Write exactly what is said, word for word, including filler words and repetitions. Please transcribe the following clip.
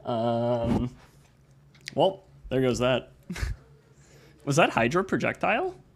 Um, well, there goes that. Was that Hydra projectile?